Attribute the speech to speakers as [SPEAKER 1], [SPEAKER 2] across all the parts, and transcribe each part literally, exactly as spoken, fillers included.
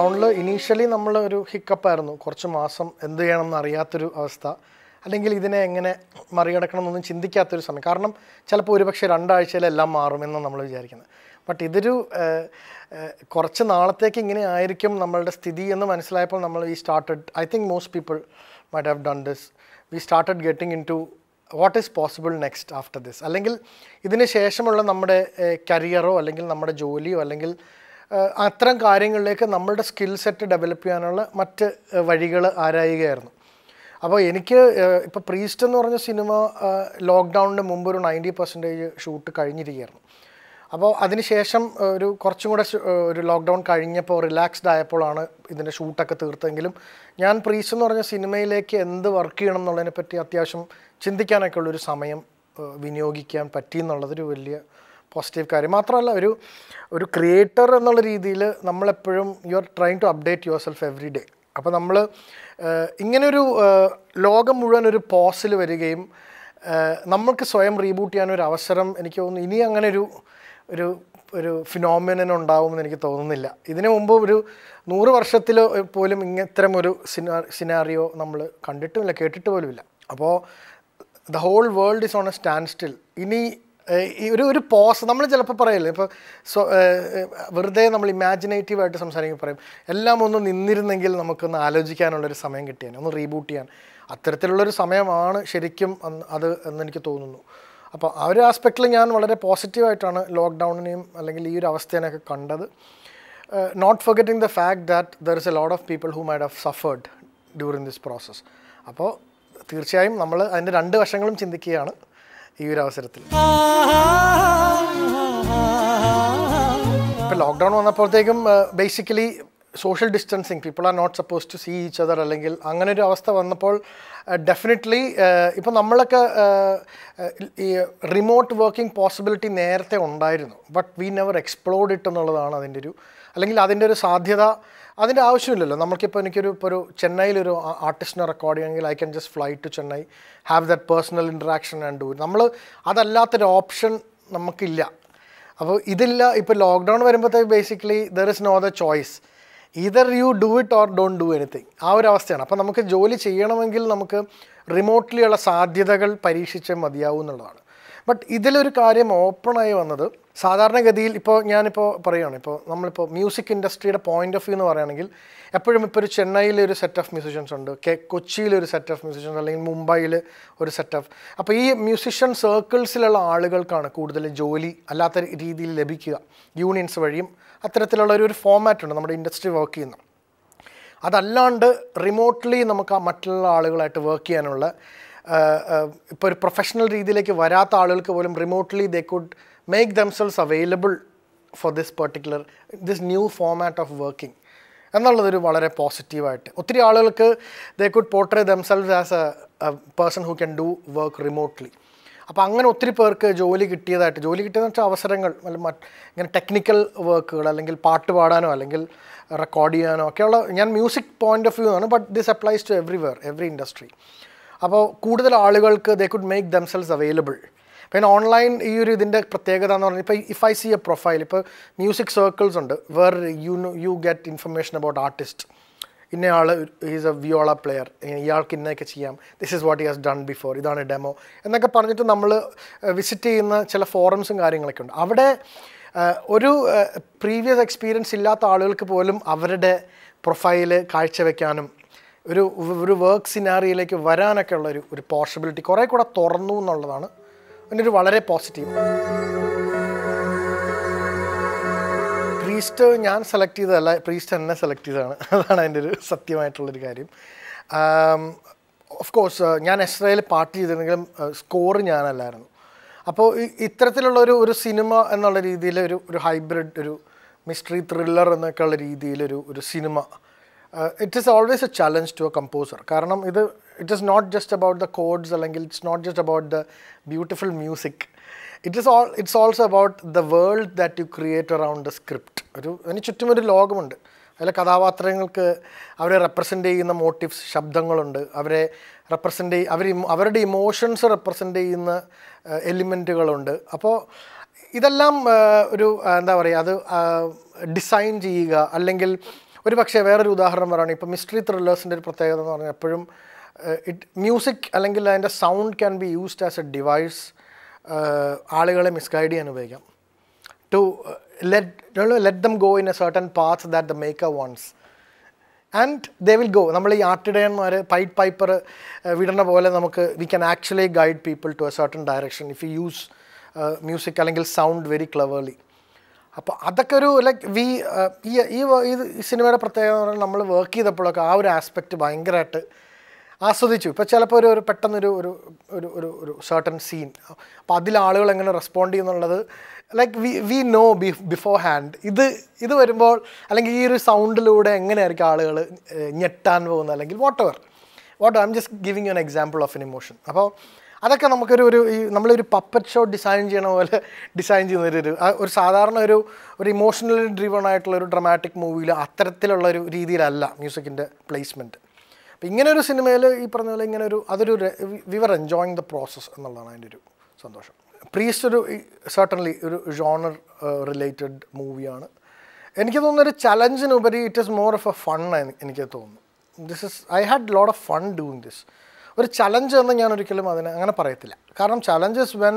[SPEAKER 1] ലോക്ക്ഡൗണിൽ initially നമ്മൾ ഒരു ഹിക്കപ്പായിരുന്നു. കുറച്ച് മാസം എന്ത് ചെയ്യണമെന്ന് അറിയാത്തൊരു അവസ്ഥ, അല്ലെങ്കിൽ ഇതിനെ എങ്ങനെ മറികടക്കണം എന്നൊന്നും ചിന്തിക്കാത്തൊരു സമയം. കാരണം ചിലപ്പോൾ ഒരുപക്ഷെ രണ്ടാഴ്ചയിലെല്ലാം മാറുമെന്ന് നമ്മൾ വിചാരിക്കുന്നത്. ബട്ട് ഇതൊരു കുറച്ച് നാളത്തേക്ക് ഇങ്ങനെ ആയിരിക്കും നമ്മളുടെ സ്ഥിതി എന്ന് മനസ്സിലായപ്പോൾ നമ്മൾ ഈ started, I think most people might have done this, we started getting into what is possible next after this. അല്ലെങ്കിൽ ഇതിന് ശേഷമുള്ള നമ്മുടെ കരിയറോ അല്ലെങ്കിൽ നമ്മുടെ ജോലിയോ അല്ലെങ്കിൽ അത്തരം കാര്യങ്ങളിലേക്ക് നമ്മളുടെ സ്കിൽ സെറ്റ് ഡെവലപ്പ് ചെയ്യാനുള്ള മറ്റ് വഴികൾ ആരായുകയായിരുന്നു. അപ്പോൾ എനിക്ക് ഇപ്പോൾ പ്രീസ്റ്റ് എന്ന് പറഞ്ഞ സിനിമ ലോക്ക്ഡൗണിന് മുമ്പ് ഒരു നയൻറ്റി പെർസെൻറ്റേജ് ഷൂട്ട് കഴിഞ്ഞിരിക്കുകയായിരുന്നു. അപ്പോൾ അതിനുശേഷം ഒരു കുറച്ചും കൂടെ ഒരു ലോക്ക്ഡൗൺ കഴിഞ്ഞപ്പോൾ റിലാക്സ്ഡ് ആയപ്പോഴാണ് ഇതിൻ്റെ ഷൂട്ടൊക്കെ തീർത്തെങ്കിലും ഞാൻ പ്രീസ്റ്റ് എന്ന് പറഞ്ഞ സിനിമയിലേക്ക് എന്ത് വർക്ക് ചെയ്യണം എന്നുള്ളതിനെ പറ്റി അത്യാവശ്യം ചിന്തിക്കാനൊക്കെ ഉള്ളൊരു സമയം വിനിയോഗിക്കാൻ പറ്റി എന്നുള്ളതൊരു വലിയ പോസിറ്റീവ് കാര്യം. മാത്രമല്ല ഒരു ഒരു ക്രിയേറ്റർ എന്നുള്ള രീതിയിൽ നമ്മളെപ്പോഴും you are trying to update yourself every day. അപ്പോൾ നമ്മൾ ഇങ്ങനൊരു ലോകം മുഴുവൻ ഒരു പോസിൽ വരികയും നമ്മൾക്ക് സ്വയം റീബൂട്ട് ചെയ്യാനൊരു അവസരം എനിക്ക് തോന്നുന്നു ഇനി അങ്ങനെ ഒരു ഒരു ഒരു ഫിനോമിനൻ ഉണ്ടാവുമെന്ന് എനിക്ക് തോന്നുന്നില്ല. ഇതിനു മുമ്പ് ഒരു നൂറ് വർഷത്തിൽ പോലും ഇങ്ങനെ ഇത്തരം ഒരു സിനാ സിനാറിയോ നമ്മൾ കണ്ടിട്ടുമില്ല, കേട്ടിട്ട് പോലുമില്ല. അപ്പോൾ the whole world is on a standstill. ഇനി ഈ ഒരു ഒരു പോസ് നമ്മൾ ചിലപ്പോൾ പറയില്ലേ, ഇപ്പോൾ സോ വെറുതെ നമ്മൾ ഇമാജിനേറ്റീവായിട്ട് സംസാരിക്കുമ്പോൾ പറയും എല്ലാം ഒന്ന് നിന്നിരുന്നെങ്കിൽ നമുക്കൊന്ന് ആലോചിക്കാനുള്ളൊരു സമയം കിട്ടിയാൽ ഒന്ന് റീബൂട്ട് ചെയ്യാൻ. അത്തരത്തിലുള്ളൊരു സമയമാണ് ശരിക്കും അത് എന്നെനിക്ക് തോന്നുന്നു. അപ്പോൾ ആ ഒരു ആസ്പെക്റ്റിൽ ഞാൻ വളരെ പോസിറ്റീവായിട്ടാണ് ലോക്ക്ഡൗണിനെയും അല്ലെങ്കിൽ ഈ ഒരു അവസ്ഥേനെയൊക്കെ കണ്ടത്. Not forgetting the fact that there is a lot of people who might have suffered during this process. അപ്പോൾ തീർച്ചയായും നമ്മൾ അതിൻ്റെ രണ്ട് വശങ്ങളും ചിന്തിക്കുകയാണ് ഈ ഒരു അവസരത്തിൽ. ഇപ്പോൾ ലോക്ക്ഡൗൺ വന്നപ്പോഴത്തേക്കും basically social distancing, people are not suppose to see each other, അല്ലെങ്കിൽ അങ്ങനെ ഒരു അവസ്ഥ വന്നപ്പോൾ ഡെഫിനറ്റ്ലി ഇപ്പോൾ നമ്മളൊക്കെ ഈ റിമോട്ട് വർക്കിംഗ് പോസിബിലിറ്റി നേരത്തെ ഉണ്ടായിരുന്നു. ബട്ട് വി നെവർ എക്സ്പ്ലോർഡ് ഇട്ട് എന്നുള്ളതാണ് അതിൻ്റെ ഒരു, അല്ലെങ്കിൽ അതിൻ്റെ ഒരു സാധ്യത അതിൻ്റെ ആവശ്യമില്ലല്ലോ. നമുക്കിപ്പോൾ എനിക്കൊരു ഇപ്പോൾ ഒരു ചെന്നൈയിലൊരു ആർട്ടിസ്റ്റിനെ റെക്കോർഡ് ചെയ്യണമെങ്കിൽ I can just fly to Chennai, have that personal interaction and do. നമ്മൾ അതല്ലാത്തൊരു ഓപ്ഷൻ നമുക്കില്ല. അപ്പോൾ ഇതില്ല. ഇപ്പോൾ ലോക്ക്ഡൗൺ വരുമ്പോഴത്തേക്ക് basically there is no other choice, either you do it or don't do anything. ആ ഒരു അവസ്ഥയാണ്. അപ്പോൾ നമുക്ക് ജോലി ചെയ്യണമെങ്കിൽ നമുക്ക് റിമോട്ട്ലി ഉള്ള സാധ്യതകൾ പരീക്ഷിച്ചേ മതിയാവും എന്നുള്ളതാണ്. ബട്ട് ഇതിലൊരു കാര്യം ഓപ്പണായി വന്നത് സാധാരണഗതിയിൽ ഇപ്പോൾ ഞാനിപ്പോൾ പറയുകയാണ്, ഇപ്പോൾ നമ്മളിപ്പോൾ മ്യൂസിക് ഇൻഡസ്ട്രിയുടെ പോയിൻ്റ് ഓഫ് വ്യൂ എന്ന് പറയുകയാണെങ്കിൽ എപ്പോഴും ഇപ്പോൾ ഒരു ചെന്നൈയിലൊരു സെറ്റ് ഓഫ് മ്യൂസിഷ്യൻസ് ഉണ്ട്, കെ കൊച്ചിയിലൊരു സെറ്റ് ഓഫ് മ്യൂസിഷ്യൻസ്, അല്ലെങ്കിൽ മുംബൈയിൽ ഒരു സെറ്റ് ഓഫ്. അപ്പോൾ ഈ മ്യൂസിഷ്യൻ സർക്കിൾസിലുള്ള ആളുകൾക്കാണ് കൂടുതൽ ജോലി അല്ലാത്ത രീതിയിൽ ലഭിക്കുക, യൂണിയൻസ് വഴിയും അത്തരത്തിലുള്ള ഒരു ഫോമാറ്റ് ഉണ്ട് നമ്മുടെ ഇൻഡസ്ട്രി വർക്ക് ചെയ്യുന്ന. അതല്ലാണ്ട് റിമോട്ട്ലി നമുക്ക് ആ മറ്റുള്ള ആളുകളായിട്ട് വർക്ക് ചെയ്യാനുള്ള, ഇപ്പോൾ ഒരു പ്രൊഫഷണൽ രീതിയിലേക്ക് വരാത്ത ആളുകൾക്ക് പോലും remotely they could make themselves available for this particular this new format of working എന്നുള്ളതൊരു വളരെ പോസിറ്റീവായിട്ട്. ഒത്തിരി ആളുകൾക്ക് they could portray themselves as a person who can do work remotely. അപ്പോൾ അങ്ങനെ ഒത്തിരി പേർക്ക് ജോലി കിട്ടിയതായിട്ട്, ജോലി കിട്ടിയതെന്ന് വെച്ചാൽ അവസരങ്ങൾ, മറ്റ് ഇങ്ങനെ ടെക്നിക്കൽ വർക്കുകൾ, അല്ലെങ്കിൽ പാട്ട് പാടാനോ അല്ലെങ്കിൽ റെക്കോർഡ് ചെയ്യാനോ ഒക്കെയുള്ള, ഞാൻ മ്യൂസിക് പോയിൻ്റ് ഓഫ് വ്യൂ ആണ്, but this applies to everywhere, every industry. അപ്പോൾ കൂടുതൽ ആളുകൾക്ക് they could make themselves available. പിന്നെ ഓൺലൈൻ ഈ ഒരു ഇതിൻ്റെ പ്രത്യേകത എന്ന് പറഞ്ഞാൽ, ഇപ്പോൾ if I see a profile, ഇപ്പോൾ മ്യൂസിക് സർക്കിൾസ് ഉണ്ട് where you know you get information about artist, ഇന്നയാൾ ഈസ് എ വിയോള പ്ലെയർ, ഇയാൾക്ക് ഇന്നൊക്കെ ചെയ്യാം, this is what he has done before, ഇതാണ് ഡെമോ എന്നൊക്കെ പറഞ്ഞിട്ട് നമ്മൾ വിസിറ്റ് ചെയ്യുന്ന ചില ഫോറംസും കാര്യങ്ങളൊക്കെ ഉണ്ട്. അവിടെ ഒരു പ്രീവിയസ് എക്സ്പീരിയൻസ് ഇല്ലാത്ത ആളുകൾക്ക് പോലും അവരുടെ പ്രൊഫൈല് കാഴ്ചവെക്കാനും ഒരു ഒരു വർക്ക് സിനാറിയിലേക്ക് വരാനൊക്കെ ഉള്ള ഒരു ഒരു പോസിബിലിറ്റി കുറേ കൂടെ തുറന്നു എന്നുള്ളതാണ് അതിൻ്റെ ഒരു വളരെ പോസിറ്റീവ്. പ്രീസ്റ്റ് ഞാൻ സെലക്ട് ചെയ്തതല്ല, പ്രീസ്റ്റ് എന്നെ സെലക്ട് ചെയ്തതാണ്. അതാണ് അതിൻ്റെ ഒരു സത്യമായിട്ടുള്ളൊരു കാര്യം. ഓഫ് കോഴ്സ് ഞാൻ എസ്രയിൽ പാർട്ട് ചെയ്തിരുന്നെങ്കിലും സ്കോർ ഞാനല്ലായിരുന്നു. അപ്പോൾ ഇത്തരത്തിലുള്ള ഒരു ഒരു സിനിമ എന്നുള്ള രീതിയിൽ ഒരു ഒരു ഹൈബ്രിഡ്, ഒരു മിസ്റ്ററി ത്രില്ലർ എന്നൊക്കെ ഉള്ള രീതിയിലൊരു ഒരു cinema, it is always a challenge to a composer. കാരണം ഇത് it is not just about the chords, അല്ലെങ്കിൽ it's not just about the beautiful music, it is all it's also about the world that you create around the script. ഒരു അതിന് ചുറ്റും ഒരു ലോകമുണ്ട്, അതിലെ കഥാപാത്രങ്ങൾക്ക് അവരെ റെപ്രസെൻ്റ് ചെയ്യുന്ന മോട്ടീവ്സ്, ശബ്ദങ്ങളുണ്ട്, അവരെ റെപ്രസെൻ്റ് ചെയ്യ അവർ അവരുടെ ഇമോഷൻസ് റെപ്രസെൻ്റ് ചെയ്യുന്ന എലിമെൻറ്റുകളുണ്ട്. അപ്പോൾ ഇതെല്ലാം ഒരു എന്താ പറയുക, അത് ഡിസൈൻ ചെയ്യുക, അല്ലെങ്കിൽ ഒരു പക്ഷേ വേറൊരു ഉദാഹരണം പറയുകയാണെങ്കിൽ ഇപ്പോൾ മിസ്റ്ററി ത്രില്ലേഴ്സിൻ്റെ ഒരു പ്രത്യേകത എന്ന് പറഞ്ഞാൽ എപ്പോഴും ഇറ്റ് മ്യൂസിക് അല്ലെങ്കിൽ അതിൻ്റെ sound can be used as a device ആളുകളെ മിസ്ഗൈഡ് ചെയ്യാൻ ഉപയോഗിക്കാം. To let let them go in a certain path that the maker wants and they will go. നമ്മൾ ഈ ആർട്ടിഡയന്മാർ പൈറ്റ് പൈപ്പർ വിടുന്ന പോലെ നമുക്ക് we can actually guide people to a certain direction if you use music അല്ലെങ്കിൽ sound very cleverly. അപ്പോൾ അതൊക്കെ ഒരു ലൈക്ക് വി ഈ ഈ സിനിമയുടെ പ്രത്യേകത എന്ന് പറഞ്ഞാൽ നമ്മൾ വർക്ക് ചെയ്തപ്പോഴൊക്കെ ആ ഒരു ആസ്പെക്റ്റ് ഭയങ്കരമായിട്ട് ആസ്വദിച്ചു. ഇപ്പോൾ ചിലപ്പോൾ ഒരു ഒരു പെട്ടെന്നൊരു ഒരു ഒരു ഒരു ഒരു സർട്ടൻ സീൻ, അപ്പോൾ അതിൽ ആളുകൾ എങ്ങനെ റെസ്പോണ്ട് ചെയ്യുന്നുള്ളത് like we we know be beforehand. ഇത് ഇത് വരുമ്പോൾ അല്ലെങ്കിൽ ഈ ഒരു സൗണ്ടിലൂടെ എങ്ങനെയായിരിക്കും ആളുകൾ ഞെട്ടാൻ പോകുന്നത് അല്ലെങ്കിൽ whatever what I M just giving you an example of an emotion. അപ്പോൾ അതൊക്കെ നമുക്കൊരു ഒരു ഈ നമ്മളൊരു പപ്പറ്റ് ഷോ ഡിസൈൻ ചെയ്യണ പോലെ ഡിസൈൻ ചെയ്യുന്നൊരു ഒരു സാധാരണ ഒരു ഒരു ഇമോഷണലി ഡ്രിവൺ ആയിട്ടുള്ള ഒരു ഡ്രമാറ്റിക് മൂവിയിൽ അത്തരത്തിലുള്ളൊരു രീതിയിലല്ല മ്യൂസിക്കിൻ്റെ പ്ലേസ്മെൻറ്റ്. അപ്പോൾ ഇങ്ങനെ ഒരു സിനിമയിൽ ഈ പറഞ്ഞ പോലെ ഇങ്ങനെ ഒരു അതൊരു we were enjoying the process എന്നുള്ളതാണ് അതിൻ്റെ ഒരു സന്തോഷം. പ്രീസ്റ്റ് ഒരു സർട്ടൻലി ഒരു ജോണർ റിലേറ്റഡ് മൂവിയാണ്. എനിക്ക് തോന്നുന്നൊരു ചലഞ്ചിനുപരി it is more of a fun എനിക്ക് തോന്നുന്നു. This is I had lot of fun doing this. ഒരു ചലഞ്ച് എന്ന് ഞാൻ ഒരിക്കലും അതിനെ അങ്ങനെ പറയത്തില്ല. കാരണം challenges when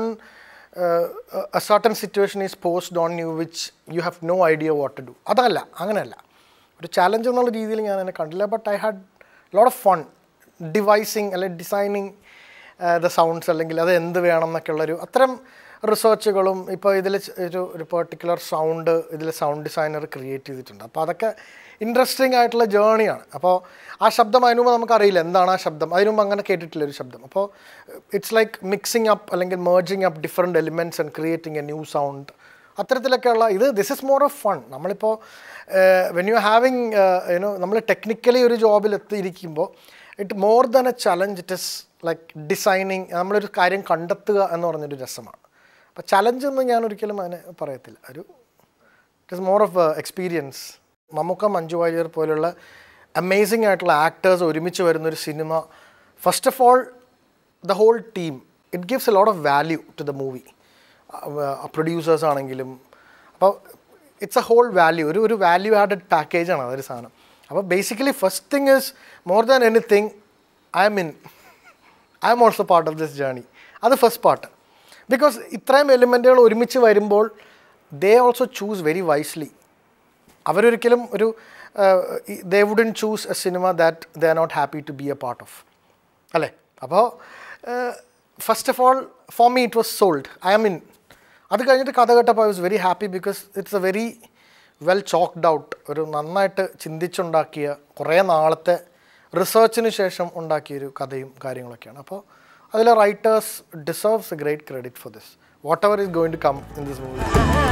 [SPEAKER 1] a certain situation is posed on you which you have no idea what to do. അതല്ല, അങ്ങനെയല്ല. ഒരു ചലഞ്ച് എന്നുള്ള രീതിയിൽ ഞാൻ അതിനെ കണ്ടില്ല. But I had lot of fun devising അല്ലെങ്കിൽ ഡിസൈനിങ് ദ സൗണ്ട്സ് അല്ലെങ്കിൽ അത് എന്ത് വേണം എന്നൊക്കെയുള്ളൊരു അത്തരം റിസർച്ചുകളും ഇപ്പോൾ ഇതിൽ ഒരു ഒരു പെർട്ടിക്കുലർ സൗണ്ട് ഇതിൽ സൗണ്ട് ഡിസൈനർ ക്രിയേറ്റ് ചെയ്തിട്ടുണ്ട്. അപ്പോൾ അതൊക്കെ ഇൻട്രസ്റ്റിംഗ് ആയിട്ടുള്ള ജേണിയാണ്. അപ്പോൾ ആ ശബ്ദം അതിന് മുമ്പ് നമുക്കറിയില്ല എന്താണ് ആ ശബ്ദം, അതിന് മുമ്പ് അങ്ങനെ കേട്ടിട്ടില്ല ഒരു ശബ്ദം. അപ്പോൾ ഇറ്റ്സ് ലൈക്ക് മിക്സിങ് അപ്പ് അല്ലെങ്കിൽ merging up different elements and creating a new sound. അത്തരത്തിലൊക്കെയുള്ള ഇത് this is more of fun. നമ്മളിപ്പോൾ വെൻ യു ഹാവിങ് യുനോ നമ്മൾ ടെക്നിക്കലി ഒരു ജോബിൽ എത്തിയിരിക്കുമ്പോൾ it more than a challenge it is like designing, നമ്മളൊരു കാര്യം കണ്ടെത്തുക എന്ന് പറഞ്ഞൊരു രസമാണ്. അപ്പോൾ ചലഞ്ച് എന്ന് ഞാൻ ഒരിക്കലും അതിനെ പറയത്തില്ല. ഒരു it is more of experience. Mammookka, Manju Warrier പോലുള്ള അമേസിംഗ് ആയിട്ടുള്ള ആക്ടേഴ്സ് ഒരുമിച്ച് വരുന്നൊരു cinema, first of all the whole team it gives a lot of value to the movie. Producers ആണെങ്കിലും അപ്പോൾ ഇറ്റ്സ് എ ഹോൾ വാല്യൂ, ഒരു ഒരു വാല്യൂ ആഡഡ് പാക്കേജാണ് അതൊരു സാധനം. അപ്പോൾ basically first thing is more than anything I'm in I'm also part of this journey. അത് first part. Because ഇത്രയും എലിമെൻറ്റുകൾ ഒരുമിച്ച് വരുമ്പോൾ they also choose very wisely. അവരൊരിക്കലും ഒരു they wouldn't choose a cinema that they are not happy to be a part of, അല്ലേ? അപ്പോൾ first of all for me it was sold, I am in. അത് കഴിഞ്ഞിട്ട് കഥ കേട്ടപ്പോൾ I was very happy because it's a very well chalked out, ഒരു നന്നായിട്ട് ചിന്തിച്ചുണ്ടാക്കിയ കുറേ നാളത്തെ റിസർച്ചിന് ശേഷം ഉണ്ടാക്കിയൊരു കഥയും കാര്യങ്ങളൊക്കെയാണ്. അപ്പോൾ അതിലെ writers deserves a great credit for this whatever is going to come in this movie.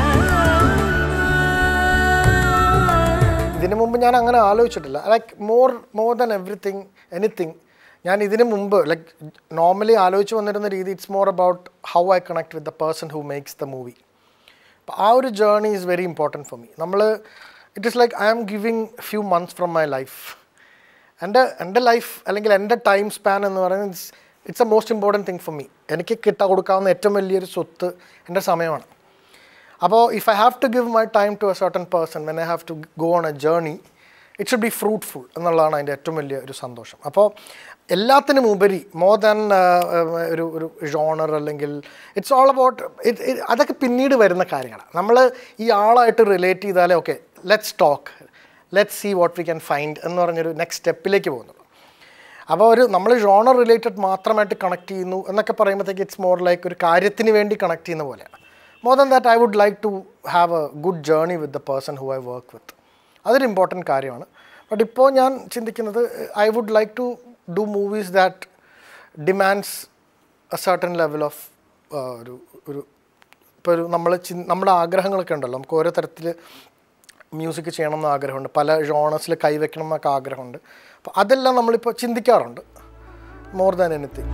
[SPEAKER 1] ഇതിനു മുമ്പ് ഞാൻ അങ്ങനെ ആലോചിച്ചിട്ടില്ല. Like more more than everything anything ഞാൻ ഇതിനു മുമ്പ് ലൈക്ക് നോർമലി ആലോചിച്ച് വന്നിരുന്ന രീതി it's more about how I connect with the person who makes the movie. അപ്പോൾ ആ ഒരു journey is very important for me. നമ്മൾ it is like I am giving few months from my life. എൻ്റെ എൻ്റെ life അല്ലെങ്കിൽ എൻ്റെ time span എന്ന് പറയുന്നത് it's it's a most important thing for me. എനിക്ക് കിട്ടാൻ കൊടുക്കാവുന്ന ഏറ്റവും വലിയൊരു സ്വത്ത് എൻ്റെ സമയമാണ്. അപ്പോൾ if I have to give my time to a certain person when I have to go on a journey it should be fruitful എന്നുള്ളതാണ് അതിൻ്റെ ഏറ്റവും വലിയ ഒരു സന്തോഷം. അപ്പോൾ എല്ലാത്തിനും ഉപരി മോർ ദാൻ ഒരു ഒരു ജോണർ അല്ലെങ്കിൽ ഇറ്റ്സ് ഓൾ അബൌട്ട് ഇറ്റ് അതൊക്കെ പിന്നീട് വരുന്ന കാര്യങ്ങളാണ്. നമ്മൾ ഈ ആളായിട്ട് റിലേറ്റ് ചെയ്താലേ okay let's talk let's see what we can find എന്ന് പറഞ്ഞൊരു നെക്സ്റ്റ് സ്റ്റെപ്പിലേക്ക് പോകുന്നുള്ളൂ. അപ്പോൾ ഒരു നമ്മൾ ജോണർ റിലേറ്റഡ് മാത്രമായിട്ട് കണക്ട് ചെയ്യുന്നു എന്നൊക്കെ പറയുമ്പോഴത്തേക്ക് ഇറ്റ്സ് മോർ ലൈക്ക് ഒരു കാര്യത്തിന് വേണ്ടി കണക്ട് ചെയ്യുന്ന പോലെയാണ്. More than that I would like to have a good journey with the person who I work with. അതൊരു ഇമ്പോർട്ടൻറ്റ് കാര്യമാണ്. ബട്ട് ഇപ്പോൾ ഞാൻ ചിന്തിക്കുന്നത് I would like to do movies that demands a certain level of ഒരു ഒരു ഇപ്പോൾ ഒരു നമ്മൾ ചി നമ്മുടെ ആഗ്രഹങ്ങളൊക്കെ ഉണ്ടല്ലോ, നമുക്ക് ഓരോ തരത്തിൽ മ്യൂസിക് ചെയ്യണം എന്ന് ആഗ്രഹമുണ്ട്, പല ജോണേഴ്സിൽ കൈവയ്ക്കണം എന്നൊക്കെ ആഗ്രഹമുണ്ട്. അപ്പോൾ അതെല്ലാം നമ്മളിപ്പോൾ ചിന്തിക്കാറുണ്ട് more than anything.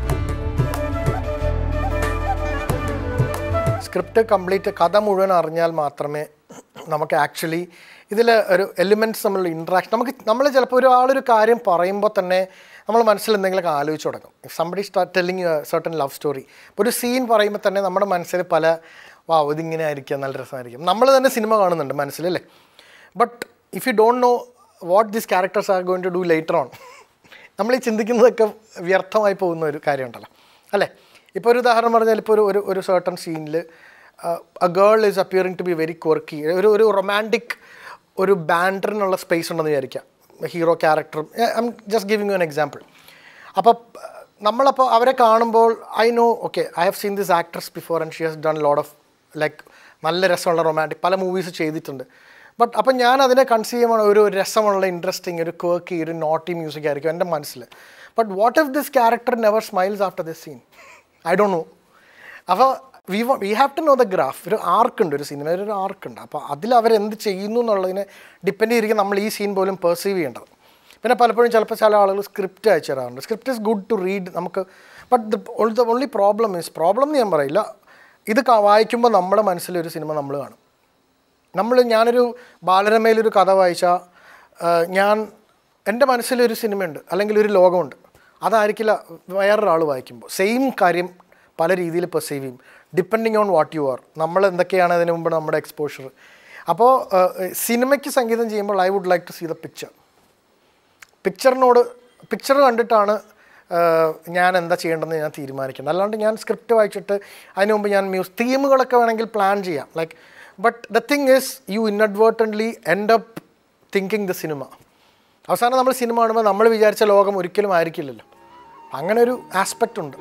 [SPEAKER 1] Script complete കഥ മുഴുവൻ അറിഞ്ഞാൽ മാത്രമേ നമുക്ക് ആക്ച്വലി ഇതിൽ ഒരു എലിമെൻറ്റ്സ് നമ്മളുടെ ഇൻട്രാക്ഷൻ നമുക്ക് നമ്മൾ ചിലപ്പോൾ ഒരാളൊരു കാര്യം പറയുമ്പോൾ തന്നെ നമ്മൾ മനസ്സിൽ എന്തെങ്കിലുമൊക്കെ ആലോചിച്ച് തുടങ്ങും. If somebody start telling you certain love story, ഇപ്പോൾ ഒരു സീൻ പറയുമ്പോൾ തന്നെ നമ്മുടെ മനസ്സിൽ പല വാ ഇതിങ്ങനെ ആയിരിക്കും, നല്ല രസമായിരിക്കും, നമ്മൾ തന്നെ സിനിമ കാണുന്നുണ്ട് മനസ്സിലല്ലേ. But if you don't know what these characters are going to do later on. നമ്മൾ ഈ ചിന്തിക്കുന്നതൊക്കെ വ്യർത്ഥമായി പോകുന്ന ഒരു കാര്യമുണ്ടല്ലോ അല്ലേ. ഇപ്പോൾ ഒരു ഉദാഹരണം പറഞ്ഞാൽ ഇപ്പോൾ ഒരു ഒരു ഒരു സർട്ടൺ സീനിൽ a girl is appearing to be very quirky, ഒരു ഒരു റൊമാൻറ്റിക് ഒരു ബാൻഡറിനുള്ള സ്പേസ് ഉണ്ടെന്ന് വിചാരിക്കാം ഹീറോ ക്യാരക്ടറും. I M just giving you an example. അപ്പോൾ നമ്മളപ്പോൾ അവരെ കാണുമ്പോൾ I know okay I have seen this actress before and she has done lot of like നല്ല രസമുള്ള റൊമാൻറ്റിക് പല മൂവീസ് ചെയ്തിട്ടുണ്ട്. ബട്ട് അപ്പം ഞാൻ അതിനെ കൺസീവ് ചെയ്യുമ്പോൾ ഒരു രസമുള്ള ഇൻട്രസ്റ്റിംഗ് ഒരു ക്വർക്കി ഒരു നോട്ടി മ്യൂസിക് ആയിരിക്കും എൻ്റെ മനസ്സിൽ. But what if this character never smiles after this scene? I don't know. അപ്പോൾ we we have to know the graph. ഒരു ആർക്കുണ്ട്, ഒരു സിനിമയിൽ ഒരു ആർക്കുണ്ട്. അപ്പോൾ അതിൽ അവരെന്ത് ചെയ്യുന്നു എന്നുള്ളതിനെ ഡിപ്പെൻഡ് ചെയ്തിരിക്കും നമ്മൾ ഈ സീൻ പോലും പെർസീവ് ചെയ്യേണ്ടത്. പിന്നെ പലപ്പോഴും ചിലപ്പോൾ ചില ആളുകൾ സ്ക്രിപ്റ്റ് അയച്ചു തരാറുണ്ട്. Script is good to read നമുക്ക്. But the the only problem is problem എന്ന് ഞാൻ പറയില്ല, ഇത് വായിക്കുമ്പോൾ നമ്മുടെ മനസ്സിലൊരു സിനിമ നമ്മൾ കാണും. നമ്മൾ ഞാനൊരു ബാലരമയിലൊരു കഥ വായിച്ചാൽ ഞാൻ എൻ്റെ മനസ്സിലൊരു സിനിമയുണ്ട് അല്ലെങ്കിൽ ഒരു ലോകമുണ്ട്. അതായിരിക്കില്ല വേറൊരാൾ വായിക്കുമ്പോൾ. സെയിം കാര്യം പല രീതിയിൽ പെർസീവ് ചെയ്യും depending on what you are. നമ്മൾ എന്തൊക്കെയാണ് അതിന് മുമ്പ് നമ്മുടെ എക്സ്പോഷർ. അപ്പോൾ സിനിമയ്ക്ക് സംഗീതം ചെയ്യുമ്പോൾ I would like to see the picture. പിക്ചറിനോട് പിക്ചർ കണ്ടിട്ടാണ് ഞാൻ എന്താ ചെയ്യേണ്ടതെന്ന് ഞാൻ തീരുമാനിക്കുന്നത്. അല്ലാണ്ട് ഞാൻ സ്ക്രിപ്റ്റ് വായിച്ചിട്ട് അതിന് മുമ്പ് ഞാൻ മ്യൂസ് തീമുകളൊക്കെ വേണമെങ്കിൽ പ്ലാൻ ചെയ്യാം like. But the thing is you inadvertently end up thinking the cinema. അവസാനം നമ്മൾ സിനിമ കാണുമ്പോൾ നമ്മൾ വിചാരിച്ച ലോകം ഒരിക്കലും ആയിരിക്കില്ലല്ലോ. അങ്ങനെ ഒരു ആസ്പെക്റ്റ് ഉണ്ട്.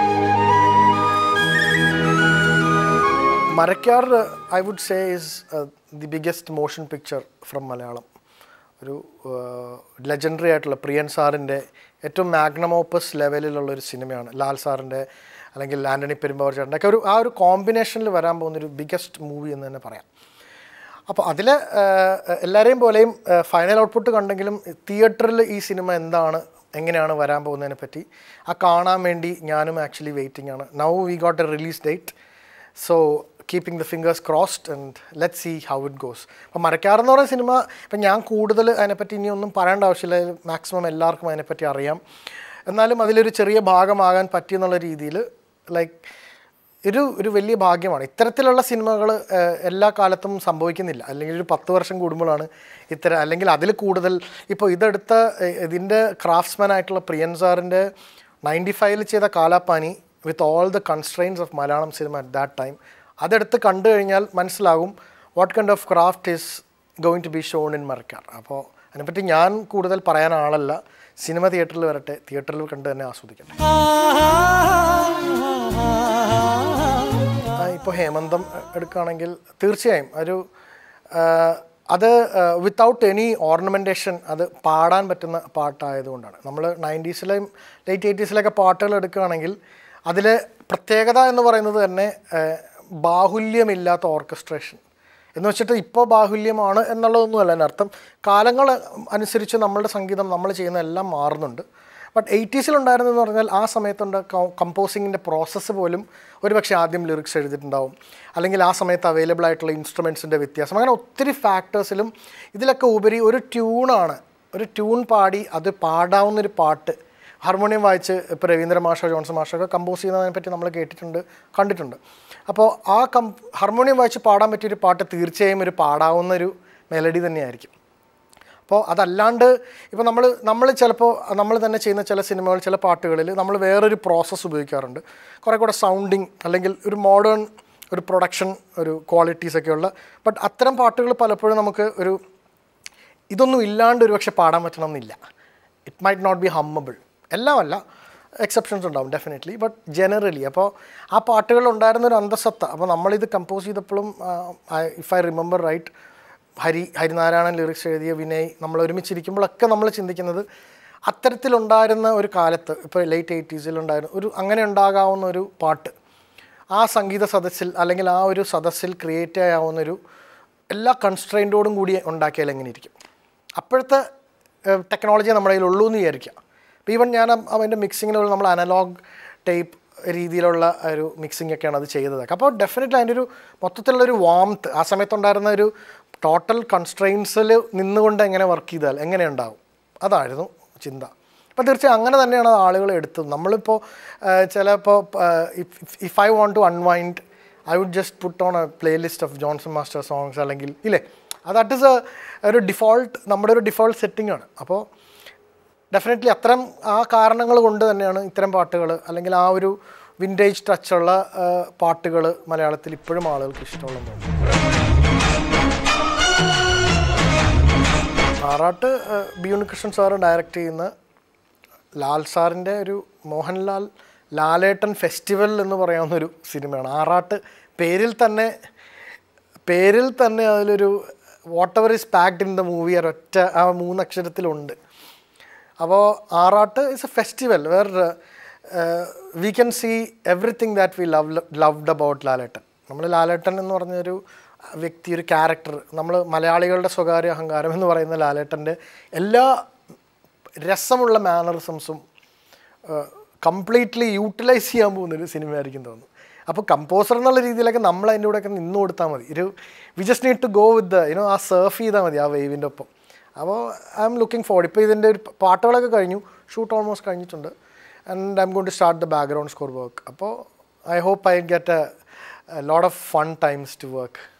[SPEAKER 1] Marakkar I would say is the biggest motion picture from Malayalam. ഒരു ലെജൻഡറി ആയിട്ടുള്ള പ്രിയൻ സാറിൻ്റെ ഏറ്റവും മാഗ്നമോപ്പസ് ലെവലിലുള്ളൊരു സിനിമയാണ്. ലാൽ സാറിൻ്റെ അല്ലെങ്കിൽ ആൻ്റണി പെരുമ്പാവൂർ ചേട്ടൻ്റെ ഒക്കെ ഒരു ആ ഒരു കോമ്പിനേഷനിൽ വരാൻ പോകുന്നൊരു ബിഗ്ഗസ്റ്റ് മൂവി എന്ന് തന്നെ പറയാം. അപ്പോൾ അതിൽ എല്ലാവരെയും പോലെയും ഫൈനൽ ഔട്ട്പുട്ട് കണ്ടെങ്കിലും തിയേറ്ററിൽ ഈ സിനിമ എന്താണ് എങ്ങനെയാണ് വരാൻ പോകുന്നതിനെ പറ്റി ആ കാണാൻ വേണ്ടി ഞാനും ആക്ച്വലി വെയിറ്റിംഗ് ആണ്. Now we got a release date, so keeping the fingers crossed and let see how it goes. അപ്പോൾ മരക്കാറെന്ന് പറയുന്ന സിനിമ ഇപ്പം ഞാൻ കൂടുതൽ അതിനെപ്പറ്റി ഇനിയൊന്നും പറയേണ്ട ആവശ്യമില്ല. മാക്സിമം എല്ലാവർക്കും അതിനെപ്പറ്റി അറിയാം. എന്നാലും അതിലൊരു ചെറിയ ഭാഗമാകാൻ പറ്റിയെന്നുള്ള രീതിയിൽ ലൈക്ക് ഒരു ഒരു വലിയ ഭാഗ്യമാണ്. ഇത്തരത്തിലുള്ള സിനിമകൾ എല്ലാ കാലത്തും സംഭവിക്കുന്നില്ല. അല്ലെങ്കിൽ ഒരു പത്ത് വർഷം കൂടുമ്പോഴാണ് ഇത്തരം, അല്ലെങ്കിൽ അതിൽ കൂടുതൽ. ഇപ്പോൾ ഇതെടുത്ത ഇതിൻ്റെ ക്രാഫ്റ്റ്സ്മാൻ ആയിട്ടുള്ള പ്രിയൻ സാറിൻ്റെ നയൻറ്റി ഫൈവിൽ ചെയ്ത Kaalapani with all the constraints of Malayalam cinema at that time, അതെടുത്ത് കണ്ടു കഴിഞ്ഞാൽ മനസ്സിലാകും what kind of craft is going to be shown in Marakkar. അപ്പോൾ അതിനെപ്പറ്റി ഞാൻ കൂടുതൽ പറയാൻ ആളല്ല. സിനിമ തിയേറ്ററിൽ വരട്ടെ, തിയേറ്ററിൽ കണ്ട് തന്നെ ആസ്വദിക്കട്ടെ. ഇപ്പോൾ ഹേമന്തം എടുക്കുകയാണെങ്കിൽ തീർച്ചയായും ഒരു അത് വിത്തൗട്ട് എനി ഓർണമെൻറ്റേഷൻ അത് പാടാൻ പറ്റുന്ന പാട്ടായതുകൊണ്ടാണ്. നമ്മൾ നയൻറ്റീസിലെയും ലേറ്റ് എയ്റ്റീസിലൊക്കെ പാട്ടുകൾ എടുക്കുകയാണെങ്കിൽ അതിലെ പ്രത്യേകത എന്ന് പറയുന്നത് തന്നെ ബാഹുല്യമില്ലാത്ത ഓർക്കസ്ട്രേഷൻ എന്ന് വെച്ചിട്ട് ഇപ്പോൾ ബാഹുല്യമാണ് എന്നുള്ളതൊന്നുമല്ല അതിനർത്ഥം. കാലങ്ങൾ അനുസരിച്ച് നമ്മളുടെ സംഗീതം നമ്മൾ ചെയ്യുന്ന എല്ലാം മാറുന്നുണ്ട്. ബട്ട് എയ്റ്റീസിലുണ്ടായിരുന്നെന്ന് പറഞ്ഞാൽ ആ സമയത്തുണ്ട് കമ്പോസിങ്ങിൻ്റെ പ്രോസസ്സ് പോലും ഒരു പക്ഷേ ആദ്യം ലിറിക്സ് എഴുതിയിട്ടുണ്ടാവും, അല്ലെങ്കിൽ ആ സമയത്ത് അവൈലബിൾ ആയിട്ടുള്ള ഇൻസ്ട്രുമെൻസിൻ്റെ വ്യത്യാസം, അങ്ങനെ ഒത്തിരി ഫാക്ടേഴ്സിലും ഇതിലൊക്കെ ഉപരി ഒരു ട്യൂണാണ്. ഒരു ട്യൂൺ പാടി അത് പാടാവുന്നൊരു പാട്ട് ഹാർമോണിയം വായിച്ച് ഇപ്പോൾ രവീന്ദ്ര മാഷോ ജോൺസൺ മാഷൊക്കെ കമ്പോസ് ചെയ്യുന്നതിനെ പറ്റി നമ്മൾ കേട്ടിട്ടുണ്ട്, കണ്ടിട്ടുണ്ട്. അപ്പോൾ ആ കം ഹാർമോണിയം വായിച്ച് പാടാൻ പറ്റിയൊരു പാട്ട് തീർച്ചയായും ഒരു പാടാവുന്നൊരു മെലഡി തന്നെയായിരിക്കും. അപ്പോൾ അതല്ലാണ്ട് ഇപ്പോൾ നമ്മൾ നമ്മൾ ചിലപ്പോൾ നമ്മൾ തന്നെ ചെയ്യുന്ന ചില സിനിമകൾ ചില പാട്ടുകളിൽ നമ്മൾ വേറൊരു പ്രോസസ്സ് ഉപയോഗിക്കാറുണ്ട്. കുറേ കൂടെ സൗണ്ടിങ് അല്ലെങ്കിൽ ഒരു മോഡേൺ ഒരു പ്രൊഡക്ഷൻ ഒരു ക്വാളിറ്റീസൊക്കെയുള്ള. ബട്ട് അത്തരം പാട്ടുകൾ പലപ്പോഴും നമുക്ക് ഒരു ഇതൊന്നും ഇല്ലാണ്ട് ഒരു പക്ഷേ പാടാൻ പറ്റണമെന്നില്ല. It might not be hummable. എല്ലാമല്ല, എക്സെപ്ഷൻസ് ഉണ്ടാവും ഡെഫിനറ്റ്ലി, ബട്ട് ജനറലി. അപ്പോൾ ആ പാട്ടുകളുണ്ടായിരുന്നൊരു അന്തസത്ത. അപ്പോൾ നമ്മളിത് കമ്പോസ് ചെയ്തപ്പോഴും if I remember right, Hari Harinarayanan lyrics എഴുതിയ വിനയ് നമ്മൾ ഒരുമിച്ചിരിക്കുമ്പോഴൊക്കെ നമ്മൾ ചിന്തിക്കുന്നത് അത്തരത്തിലുണ്ടായിരുന്ന ഒരു കാലത്ത്, ഇപ്പോൾ ലേറ്റ് എയ്റ്റീസിലുണ്ടായിരുന്ന ഒരു അങ്ങനെ ഉണ്ടാകാവുന്ന ഒരു പാട്ട് ആ സംഗീത സദസ്സിൽ അല്ലെങ്കിൽ ആ ഒരു സദസ്സിൽ ക്രിയേറ്റ് ചെയ്യാവുന്നൊരു എല്ലാ കൺസ്ട്രെയിൻറ്റോടും കൂടി ഉണ്ടാക്കിയാൽ എങ്ങനെ ഇരിക്കും. അപ്പോഴത്തെ ടെക്നോളജി നമ്മുടെ കയ്യിലുള്ളൂ എന്ന് വിചാരിക്കുക. അപ്പോൾ ഈവൻ ഞാൻ അവൻ്റെ മിക്സിങ്ങിനുള്ള നമ്മൾ അനലോഗ് ടൈപ്പ് രീതിയിലുള്ള ഒരു മിക്സിംഗ് ഒക്കെയാണ് അത് ചെയ്തതൊക്കെ. അപ്പോൾ ഡെഫിനറ്റ്ലി അതിൻ്റെ ഒരു മൊത്തത്തിലുള്ളൊരു വാംത്ത് ആ സമയത്തുണ്ടായിരുന്ന ഒരു ടോട്ടൽ കൺസ്ട്രെയിൻസിൽ നിന്നുകൊണ്ട് എങ്ങനെ വർക്ക് ചെയ്താൽ എങ്ങനെ ഉണ്ടാവും, അതായിരുന്നു ചിന്ത. അപ്പോൾ തീർച്ചയായും അങ്ങനെ തന്നെയാണ് ആളുകൾ എടുത്തത്. നമ്മളിപ്പോൾ ചിലപ്പോൾ if I want to unwind I would just put on a playlist of Johnson master songs, അല്ലെങ്കിൽ ഇല്ലേ ദാറ്റ് ഇസ് എ ഒരു ഡിഫോൾട്ട് നമ്മുടെ ഒരു ഡിഫോൾട്ട് സെറ്റിംഗ് ആണ്. അപ്പോൾ ഡെഫിനറ്റ്ലി അത്തരം ആ കാരണങ്ങൾ കൊണ്ട് തന്നെയാണ് ഇത്തരം പാട്ടുകൾ അല്ലെങ്കിൽ ആ ഒരു വിൻറ്റേജ് ടച്ചുള്ള പാട്ടുകൾ മലയാളത്തിൽ ഇപ്പോഴും ആളുകൾക്ക് ഇഷ്ടമുള്ളത്. ആറാട്ട് ബി ഉണ്ണികൃഷ്ണൻ സാറ് ഡയറക്റ്റ് ചെയ്യുന്ന ലാൽ സാറിൻ്റെ ഒരു മോഹൻലാൽ ലാലേട്ടൻ ഫെസ്റ്റിവൽ എന്ന് പറയാവുന്നൊരു സിനിമയാണ് ആറാട്ട്. പേരിൽ തന്നെ പേരിൽ തന്നെ അതിലൊരു whatever is packed in the movie ഒരൊറ്റ ആ മൂന്നക്ഷരത്തിലുണ്ട്. അപ്പോൾ Aarattu is a festival where we can see everything that we love loved about Lalettan. നമ്മൾ ലാലേട്ടൻ എന്ന് പറഞ്ഞൊരു വ്യക്തി, ഒരു ക്യാരക്ടർ, നമ്മൾ മലയാളികളുടെ സ്വകാര്യ അഹങ്കാരം എന്ന് പറയുന്ന ലാലേട്ടൻ്റെ എല്ലാ രസമുള്ള മാനറിസംസും കംപ്ലീറ്റ്ലി യൂട്ടിലൈസ് ചെയ്യാൻ പോകുന്നൊരു സിനിമയായിരിക്കും തോന്നുന്നു. അപ്പോൾ കമ്പോസർ എന്നുള്ള രീതിയിലൊക്കെ നമ്മൾ അതിൻ്റെ കൂടെയൊക്കെ നിന്ന് കൊടുത്താൽ മതി. ഒരു we just need to go with the you know ആ സർഫ് ചെയ്താൽ മതി ആ വേവിൻ്റെ ഒപ്പം. അപ്പോൾ ഐ എം ലുക്കിംഗ് ഫോർവേഡ്. ഇപ്പോൾ ഇതിൻ്റെ ഒരു പാട്ടുകളൊക്കെ കഴിഞ്ഞു, ഷൂട്ട് ഓൾമോസ്റ്റ് കഴിഞ്ഞിട്ടുണ്ട്. And I'm going to start the background score work. അപ്പോൾ I hope I get a lot of fun times to work.